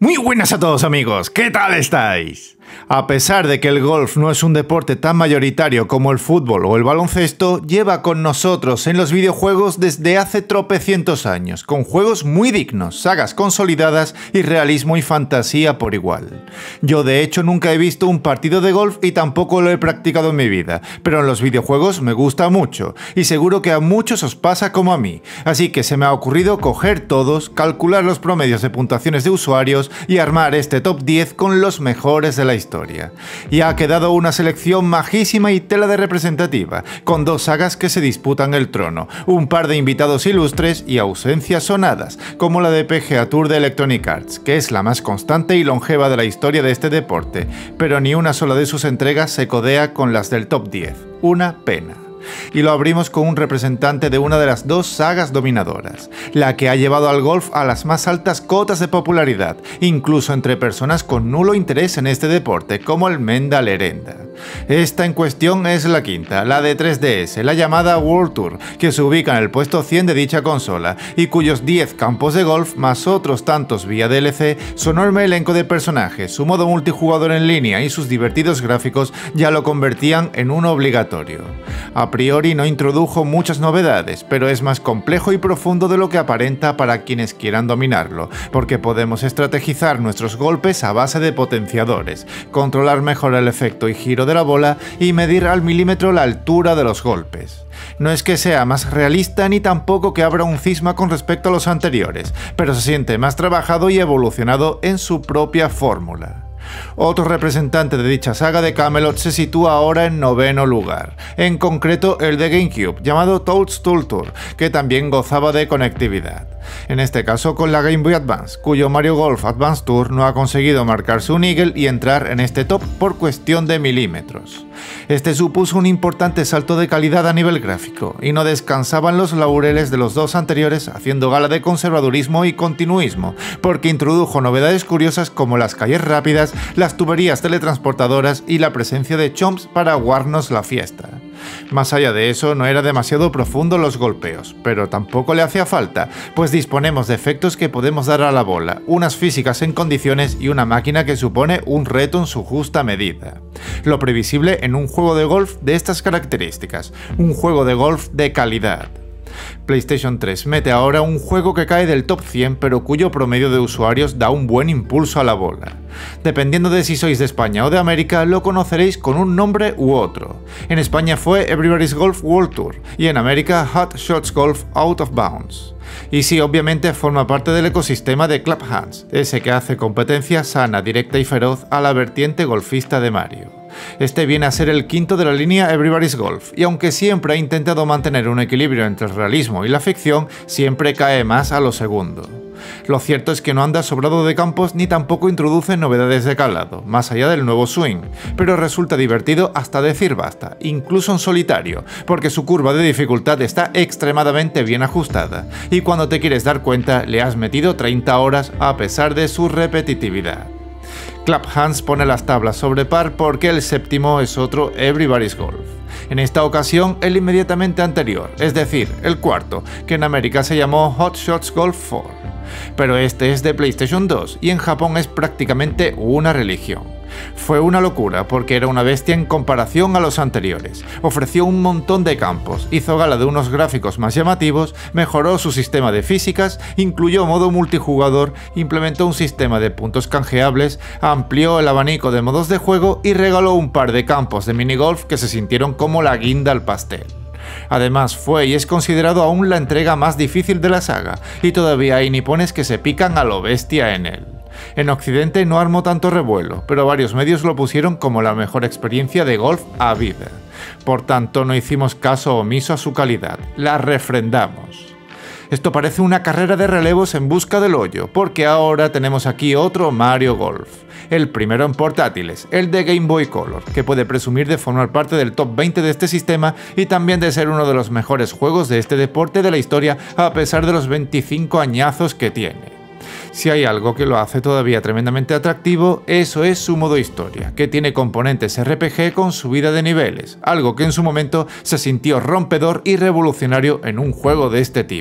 Muy buenas a todos amigos, ¿qué tal estáis? A pesar de que el golf no es un deporte tan mayoritario como el fútbol o el baloncesto, lleva con nosotros en los videojuegos desde hace tropecientos años, con juegos muy dignos, sagas consolidadas y realismo y fantasía por igual. Yo de hecho nunca he visto un partido de golf y tampoco lo he practicado en mi vida, pero en los videojuegos me gusta mucho, y seguro que a muchos os pasa como a mí, así que se me ha ocurrido coger todos, calcular los promedios de puntuaciones de usuarios y armar este top 10 con los mejores de la historia. Y ha quedado una selección majísima y tela de representativa, con dos sagas que se disputan el trono, un par de invitados ilustres y ausencias sonadas, como la de PGA Tour de Electronic Arts, que es la más constante y longeva de la historia de este deporte, pero ni una sola de sus entregas se codea con las del top 10. Una pena. Y lo abrimos con un representante de una de las dos sagas dominadoras, la que ha llevado al golf a las más altas cotas de popularidad, incluso entre personas con nulo interés en este deporte, como el Menda Lerenda. Esta en cuestión es la quinta, la de 3DS, la llamada World Tour, que se ubica en el puesto 100 de dicha consola, y cuyos 10 campos de golf, más otros tantos vía DLC, su enorme elenco de personajes, su modo multijugador en línea y sus divertidos gráficos ya lo convertían en uno obligatorio. A priori no introdujo muchas novedades, pero es más complejo y profundo de lo que aparenta para quienes quieran dominarlo, porque podemos estrategizar nuestros golpes a base de potenciadores, controlar mejor el efecto y giro de la bola y medir al milímetro la altura de los golpes. No es que sea más realista ni tampoco que abra un cisma con respecto a los anteriores, pero se siente más trabajado y evolucionado en su propia fórmula. Otro representante de dicha saga de Camelot se sitúa ahora en noveno lugar, en concreto el de GameCube, llamado Toadstool Tour, que también gozaba de conectividad. En este caso con la Game Boy Advance, cuyo Mario Golf Advance Tour no ha conseguido marcarse un eagle y entrar en este top por cuestión de milímetros. Este supuso un importante salto de calidad a nivel gráfico, y no descansaban los laureles de los dos anteriores haciendo gala de conservadurismo y continuismo, porque introdujo novedades curiosas como las calles rápidas, las tuberías teletransportadoras y la presencia de chomps para aguarnos la fiesta. Más allá de eso, no era demasiado profundo los golpeos, pero tampoco le hacía falta, pues disponemos de efectos que podemos dar a la bola, unas físicas en condiciones y una máquina que supone un reto en su justa medida. Lo previsible en un juego de golf de estas características, un juego de golf de calidad. PlayStation 3 mete ahora un juego que cae del top 100 pero cuyo promedio de usuarios da un buen impulso a la bola. Dependiendo de si sois de España o de América, lo conoceréis con un nombre u otro. En España fue Everybody's Golf World Tour y en América Hot Shots Golf Out of Bounds. Y sí, obviamente forma parte del ecosistema de Club Hands, ese que hace competencia sana, directa y feroz a la vertiente golfista de Mario. Este viene a ser el quinto de la línea Everybody's Golf, y aunque siempre ha intentado mantener un equilibrio entre el realismo y la ficción, siempre cae más a lo segundo. Lo cierto es que no anda sobrado de campos ni tampoco introduce novedades de calado, más allá del nuevo swing, pero resulta divertido hasta decir basta, incluso en solitario, porque su curva de dificultad está extremadamente bien ajustada, y cuando te quieres dar cuenta le has metido 30 horas a pesar de su repetitividad. Club Hands pone las tablas sobre par porque el séptimo es otro Everybody's Golf. En esta ocasión el inmediatamente anterior, es decir, el cuarto, que en América se llamó Hot Shots Golf 4. Pero este es de PlayStation 2 y en Japón es prácticamente una religión. Fue una locura porque era una bestia en comparación a los anteriores, ofreció un montón de campos, hizo gala de unos gráficos más llamativos, mejoró su sistema de físicas, incluyó modo multijugador, implementó un sistema de puntos canjeables, amplió el abanico de modos de juego y regaló un par de campos de minigolf que se sintieron como la guinda al pastel. Además fue y es considerado aún la entrega más difícil de la saga, y todavía hay nipones que se pican a lo bestia en él. En Occidente no armó tanto revuelo, pero varios medios lo pusieron como la mejor experiencia de golf a vida. Por tanto, no hicimos caso omiso a su calidad, la refrendamos. Esto parece una carrera de relevos en busca del hoyo, porque ahora tenemos aquí otro Mario Golf. El primero en portátiles, el de Game Boy Color, que puede presumir de formar parte del top 20 de este sistema y también de ser uno de los mejores juegos de este deporte de la historia a pesar de los 25 añazos que tiene. Si hay algo que lo hace todavía tremendamente atractivo, eso es su modo historia, que tiene componentes RPG con subida de niveles, algo que en su momento se sintió rompedor y revolucionario en un juego de este tipo.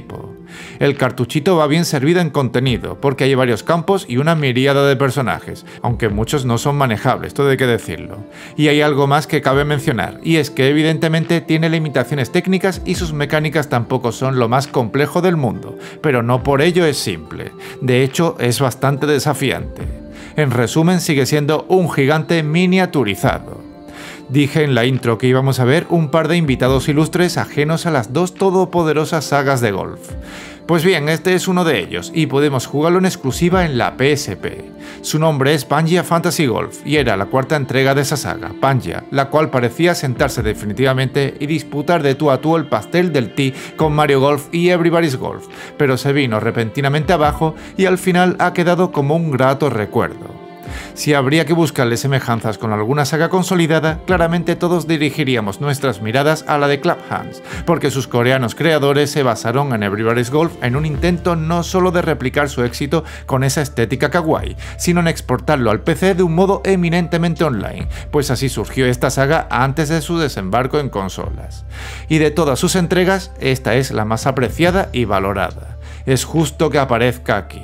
El cartuchito va bien servido en contenido, porque hay varios campos y una miríada de personajes, aunque muchos no son manejables, todo hay que decirlo. Y hay algo más que cabe mencionar, y es que evidentemente tiene limitaciones técnicas y sus mecánicas tampoco son lo más complejo del mundo, pero no por ello es simple. De hecho, es bastante desafiante. En resumen, sigue siendo un gigante miniaturizado. Dije en la intro que íbamos a ver un par de invitados ilustres ajenos a las dos todopoderosas sagas de golf. Pues bien, este es uno de ellos, y podemos jugarlo en exclusiva en la PSP. Su nombre es Pangia Fantasy Golf, y era la cuarta entrega de esa saga, Pangia, la cual parecía sentarse definitivamente y disputar de tú a tú el pastel del Tee con Mario Golf y Everybody's Golf, pero se vino repentinamente abajo y al final ha quedado como un grato recuerdo. Si habría que buscarle semejanzas con alguna saga consolidada, claramente todos dirigiríamos nuestras miradas a la de Club Hands, porque sus coreanos creadores se basaron en Everybody's Golf en un intento no solo de replicar su éxito con esa estética kawaii, sino en exportarlo al PC de un modo eminentemente online, pues así surgió esta saga antes de su desembarco en consolas. Y de todas sus entregas, esta es la más apreciada y valorada. Es justo que aparezca aquí.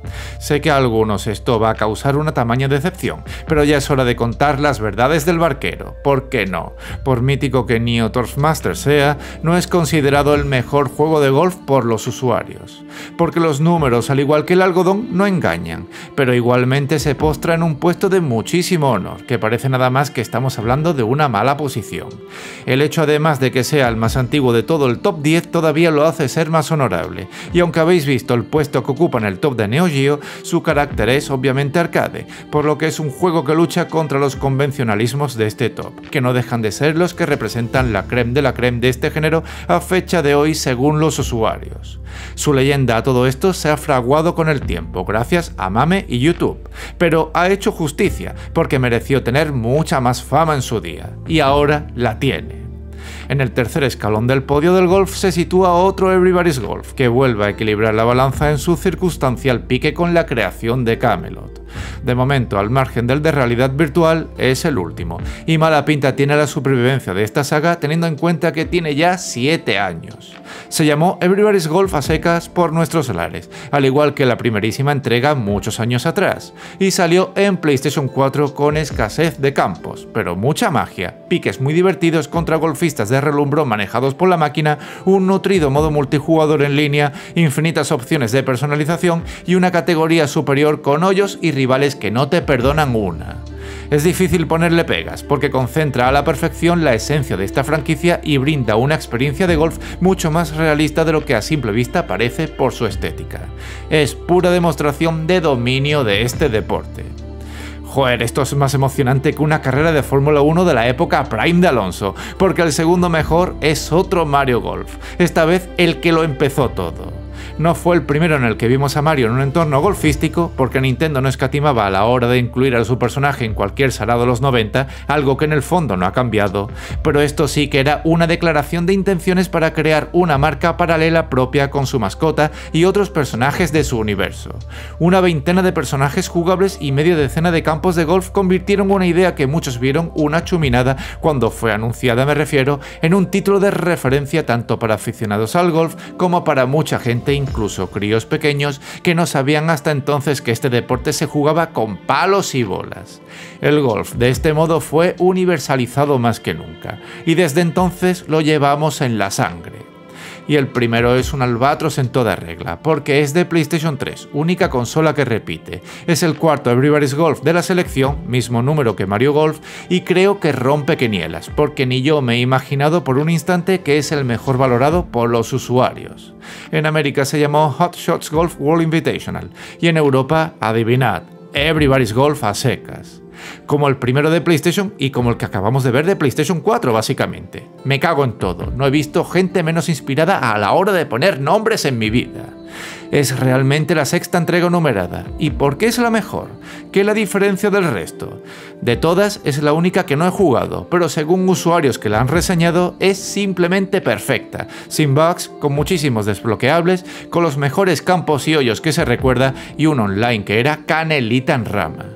Sé que a algunos esto va a causar una tamaña decepción, pero ya es hora de contar las verdades del barquero. ¿Por qué no? Por mítico que Neo Turfmaster sea, no es considerado el mejor juego de golf por los usuarios. Porque los números, al igual que el algodón, no engañan, pero igualmente se postra en un puesto de muchísimo honor, que parece nada más que estamos hablando de una mala posición. El hecho además de que sea el más antiguo de todo el top 10 todavía lo hace ser más honorable, y aunque habéis visto el puesto que ocupa en el top de Neo Geo, su carácter es obviamente arcade, por lo que es un juego que lucha contra los convencionalismos de este top, que no dejan de ser los que representan la crème de la crème de este género a fecha de hoy según los usuarios. Su leyenda a todo esto se ha fraguado con el tiempo, gracias a Mame y YouTube, pero ha hecho justicia, porque mereció tener mucha más fama en su día, y ahora la tiene. En el tercer escalón del podio del golf se sitúa otro Everybody's Golf, que vuelve a equilibrar la balanza en su circunstancial pique con la creación de Camelot. De momento, al margen del de realidad virtual, es el último, y mala pinta tiene la supervivencia de esta saga teniendo en cuenta que tiene ya 7 años. Se llamó Everybody's Golf a secas por nuestros lares, al igual que la primerísima entrega muchos años atrás, y salió en PlayStation 4 con escasez de campos, pero mucha magia, piques muy divertidos contra golfistas de relumbrón manejados por la máquina, un nutrido modo multijugador en línea, infinitas opciones de personalización y una categoría superior con hoyos y rivales que no te perdonan una. Es difícil ponerle pegas, porque concentra a la perfección la esencia de esta franquicia y brinda una experiencia de golf mucho más realista de lo que a simple vista parece por su estética. Es pura demostración de dominio de este deporte. Joder, esto es más emocionante que una carrera de Fórmula 1 de la época Prime de Alonso, porque el segundo mejor es otro Mario Golf, esta vez el que lo empezó todo. No fue el primero en el que vimos a Mario en un entorno golfístico, porque Nintendo no escatimaba a la hora de incluir a su personaje en cualquier salado de los 90, algo que en el fondo no ha cambiado, pero esto sí que era una declaración de intenciones para crear una marca paralela propia con su mascota y otros personajes de su universo. Una veintena de personajes jugables y media decena de campos de golf convirtieron una idea que muchos vieron una chuminada cuando fue anunciada, me refiero, en un título de referencia tanto para aficionados al golf como para mucha gente, incluso críos pequeños, que no sabían hasta entonces que este deporte se jugaba con palos y bolas. El golf de este modo fue universalizado más que nunca, y desde entonces lo llevamos en la sangre. Y el primero es un albatros en toda regla, porque es de PlayStation 3, única consola que repite. Es el cuarto Everybody's Golf de la selección, mismo número que Mario Golf, y creo que rompe quinielas, porque ni yo me he imaginado por un instante que es el mejor valorado por los usuarios. En América se llamó Hot Shots Golf World Invitational, y en Europa, adivinad, Everybody's Golf a secas. Como el primero de PlayStation y como el que acabamos de ver de PlayStation 4 básicamente. Me cago en todo, no he visto gente menos inspirada a la hora de poner nombres en mi vida. Es realmente la sexta entrega numerada. ¿Y por qué es la mejor? ¿Qué es la diferencia del resto? De todas es la única que no he jugado, pero según usuarios que la han reseñado es simplemente perfecta, sin bugs, con muchísimos desbloqueables, con los mejores campos y hoyos que se recuerda y un online que era canelita en rama.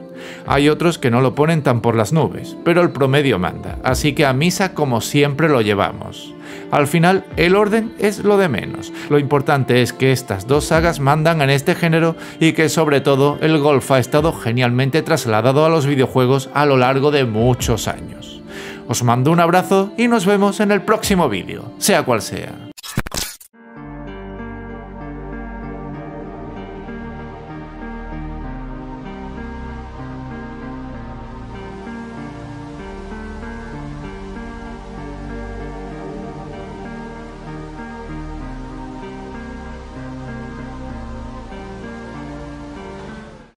Hay otros que no lo ponen tan por las nubes, pero el promedio manda, así que a misa como siempre lo llevamos. Al final, el orden es lo de menos. Lo importante es que estas dos sagas mandan en este género y que sobre todo el golf ha estado genialmente trasladado a los videojuegos a lo largo de muchos años. Os mando un abrazo y nos vemos en el próximo vídeo, sea cual sea.